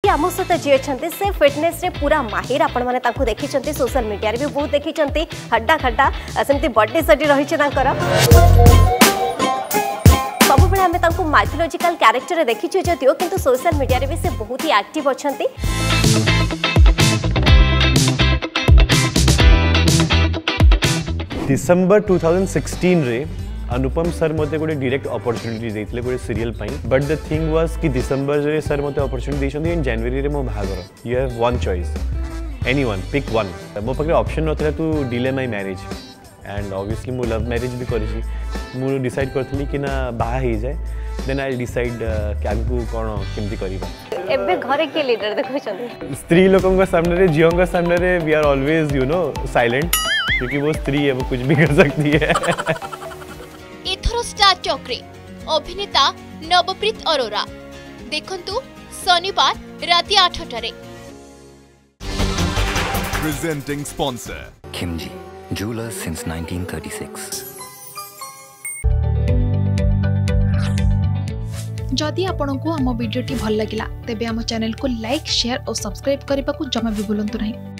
कि आम सहित जी अच्छा से फिटनेस रे पूरा माहिर आपण मैंने देखी सोशल मीडिया भी बहुत देखी हड्डा खड्डा सेमती बॉडी सडी रही सब आम माइथोलॉजिकल कैरेक्टर देखी जदियो किंतु सोशल मीडिया भी से बहुत ही एक्टिव अच्छा। डिसेंबर 2016 रे अनुपम सर मते गोटे डायरेक्ट अपॉर्चुनिटी देथिले गोटे सीरियल पई बट द थिंग वाज कि डिसेंबर रे सर मते अपॉर्चुनिटी देछन इन जनवरी रे मो भागर you have one choice anyone pick one मो पकरे ऑप्शन नथला to delay my marriage and obviously मो लव मैरिज भी करिछि मु डिसाइड करथली कि ना बाहा हे जाए देन आई डिसाइड कि आगु कोन केमती करिबा। एबे घरे के लीडर देखो छथि स्त्री लोकंग सामने रे जियों का सामने रे we are always you know silent क्योंकि वो स्त्री है वो कुछ भी कर सकती है। एथरो स्टार चक्रे अभिनेता नवप्रीत अरोरा देखंतु शनिवार राति 8 टारे। Presenting sponsor Kimji Jewelers since 1936। जदि आपंक आम भिडी भल लगा तेब आम चैनल को लाइक शेयर और सब्सक्राइब करने को जमा भी भूलु नहीं।